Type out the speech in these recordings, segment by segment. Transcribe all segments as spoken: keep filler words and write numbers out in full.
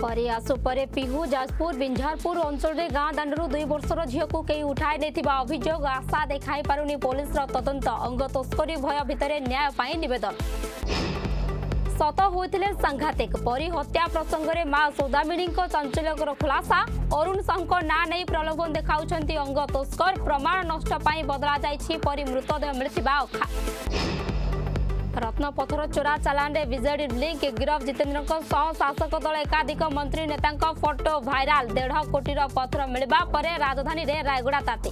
परी आसु परे पिहु जाजपुर बिंझारपुर अंचल में गाँ दांडरू दुई वर्षर झील को कई उठाई नहीं अभियोग आशा देखाई पारुनी पुलिस तदंत अंग तस्करी भय भितर न्याय पाई निवेदन सत होते सांघातिक परी हत्या प्रसंग में मां सौदामिनी चांचल्यकर खुलासा अरुण साहू ना नहीं प्रलोभन देखाउं अंग तस्कर प्रमाण नष्ट बदला जाइछि परी मृतदेह मिलथिबा अखा रत्नपथर चोरा चालान रे विजेडी लिंक गिरफ जितेन्द्र शासक दल एकाधिक मंत्री नेता फोटो भाइराल डेढ़ कोटी पथर मिलवा पर राजधानी रे रायगड़ा ताती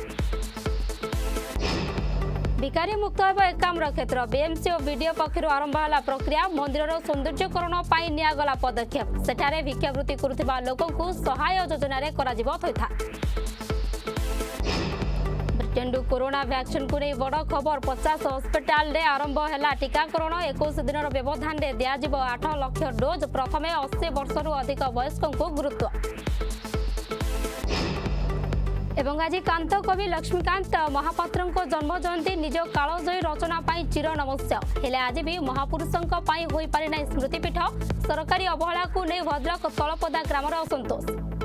भिकारी मुक्त एकाम्र क्षेत्र बीएमसी और वीडियो पक्षर आरंभ है प्रक्रिया मंदिर सौंदर्यकरण पर निगला पदक्षेप सेठारे भिक्षावृत्ति करुवा लोक सहाय योजन थैथा ब्रिटेन कोरोना वैक्सीन को नहीं बड़ खबर पचास हस्पिटाल रे आरंभ है टीकाकरण इक्कीस दिन व्यवधान में दिज्व आठ लाख डोज प्रथम अस्सी वर्ष अधिक वयस्कों को गुरुत्व एवं आज कांत कवि लक्ष्मीकांत महापात्र जन्म जयंती निज कालजयी रचना चिर नमस्या हेले आज भी महापुरुषों हो पारि ना स्मृतिपीठ सरकारी अवहेला को नहीं भद्रक तलपदा ग्रामर असंतोष।